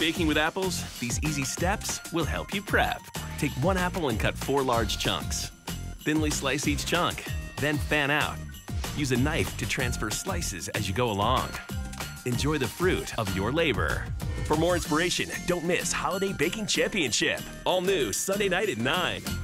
Baking with apples, these easy steps will help you prep. Take 1 apple and cut 4 large chunks. Thinly slice each chunk, then fan out. Use a knife to transfer slices as you go along. Enjoy the fruit of your labor. For more inspiration, don't miss Holiday Baking Championship. All new Sunday night at 9.